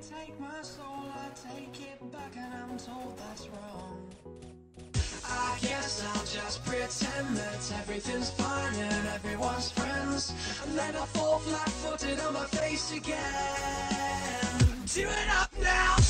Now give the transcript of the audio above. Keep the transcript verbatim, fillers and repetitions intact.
take my soul, I take it back, and I'm told that's wrong. I guess I'll just pretend that everything's fine and everyone's friends, and then I'll fall flat-footed on my face again. Do it up now!